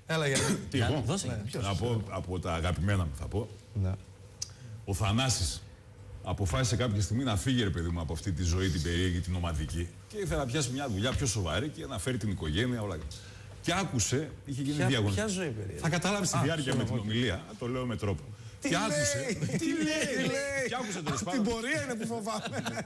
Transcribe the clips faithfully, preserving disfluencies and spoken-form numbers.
Έλα, γιατί. Τι εγώ, να πω από τα αγαπημένα μου θα πω. Ο Θανάσης αποφάσισε κάποια στιγμή να φύγει, ρε παιδί μου, από αυτή τη ζωή την περίεργη, την ομαδική και ήθελε να πιάσει μια δουλειά πιο σοβαρή και να φέρει την οικογένεια, όλα. Και άκουσε, είχε γίνει διαγωνισμό. Ποια ζωή περίεργη? Θα καταλάβει τη διάρκεια με την ομιλία, το λέω με τρόπο. Τι και άκουσε. λέει, Τι λέει, λέει. Και άκουσε τέλος Την πορεία είναι που φοβάμαι.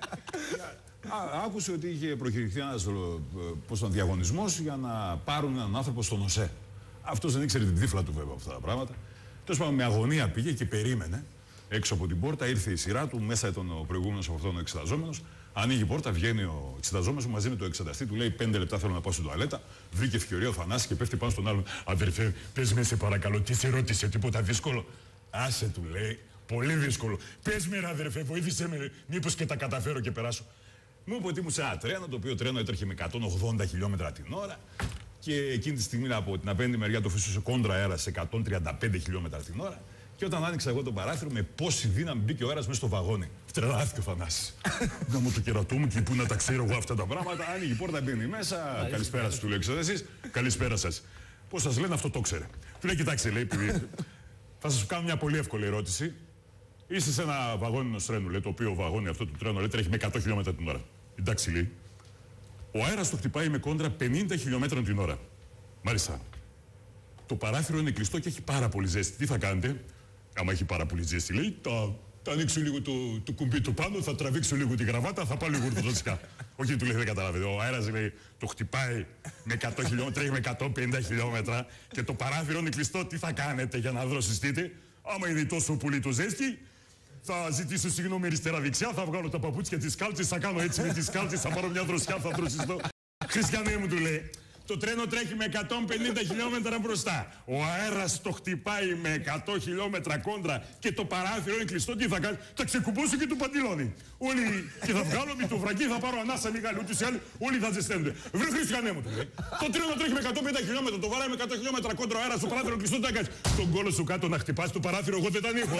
Άκουσε ότι είχε προκηρυχθεί ένας διαγωνισμός για να πάρουν έναν άνθρωπο στον ΟΣΕ. Αυτός δεν ήξερε την τύφλα του βέβαια αυτά τα πράγματα. Τέλος πάντων, με αγωνία πήγε και περίμενε. Έξω από την πόρτα ήρθε η σειρά του, μέσα ήταν ο προηγούμενος από αυτόν ο εξεταζόμενος. Ανοίγει η πόρτα, βγαίνει ο εξεταζόμενος μαζί με το εξεταστή, του λέει πέντε λεπτά θέλω να πάω στην τουαλέτα. Βρήκε ευκαιρία ο Θανάσης και πέφτει πάνω στον άλλον. Αδερφέ, πες με σε παρακαλώ, τι σε ρώτησε, τίποτα δύσκολο? Άσε, του λέει, πολύ δύσκολο. Πες με, ρε αδερφέ, βοήθησε με, μήπως και τα καταφέρω και περάσω. Μου είπε ότι ήμουν σε ένα τρένο, το οποίο τρένο έτρεχε με εκατόν ογδόντα χιλιόμετρα την ώρα. Και εκείνη τη στιγμή από την απέναντι μεριά το φυσούσε κόντρα αέρα σε εκατόν τριάντα πέντε χιλιόμετρα την ώρα. Και όταν άνοιξα εγώ το παράθυρο, με πόση δύναμη μπήκε ο αέρας μέσα στο βαγόνι. Τρελάθηκε ο Θανάσης. Να μου το κερατό μου και πού να τα ξέρω εγώ αυτά τα πράγματα. Άνοιγε η πόρτα, μπαίνει μέσα. Καλησπέρα σας, του λέει εξεταστής. Καλησπέρα σας. Πώς σας λένε, αυτό το ξέρε. Του λέει, κοιτάξτε, λέει, επειδή θα σας κάνω μια πολύ εύκολη ερώτηση. Είστε σε ένα βαγόνι ενός τρένου, λέει, το οποίο βαγόνι αυτό του τρένου λέει, τρέχει με εκατό χιλιόμετρα την ώρα. Εντάξει, λέει. Ο αέρας το χτυπάει με κόντρα πενήντα χιλιόμετρα την ώρα. Μάλιστα. Το παράθυρο είναι κλειστό και έχει πάρα πολύ ζέστη. Τι θα κάνετε? Άμα έχει πάρα πολύ ζέστη, λέει, θα, θα ανοίξω λίγο το, το κουμπί του πάνω, θα τραβήξω λίγο τη γραβάτα, θα πάω λίγο ορθοδοξικά. Όχι, του λέει, δεν καταλάβετε. Ο αέρας, λέει, το χτυπάει με εκατό χιλιόμετρα, τρέχει με εκατόν πενήντα χιλιόμετρα και το παράθυρο είναι κλειστό. Τι θα κάνετε για να δροσιστείτε? Άμα είναι τόσο πολύ το ζέστη, θα ζητήσω συγγνώμη αριστερά-δεξιά, θα βγάλω τα παπούτσια της κάλτσης, θα κάνω έτσι με τις κάλτσες, θα πάρω μια δροσιά, θα δροσιστώ. Χριστιανέ μου, του λέει. Το τρένο τρέχει με εκατόν πενήντα χιλιόμετρα μπροστά. Ο αέρας το χτυπάει με εκατό χιλιόμετρα κόντρα και το παράθυρο είναι κλειστό. Τι θα κάνει? Θα ξεκουμπώσω και το παντιλόνι. Όλοι και θα βγάλω με το βρακί, θα πάρω ανάσα μεγάλη. Ούτως ή άλλοι όλοι θα ζεσταίνονται. Βρε Χριστιανέ μου, του λέει. Το τρένο τρέχει με εκατόν πενήντα χιλιόμετρα. Το βαράει με εκατό χιλιόμετρα κόντρα ο αέρας. Το παράθυρο κλειστό. Τι θα κάνει? Τον κόλο σου κάτω να χτυπάς το παράθυρο. Εγώ δεν τα ανοίγω.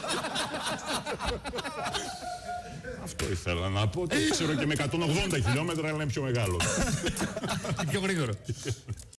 Αυτό ήθελα να πω. Το ξέρω και με εκατόν ογδόντα χιλιόμετρα, αλλά είναι πιο μεγάλο. Πιο γρήγορο.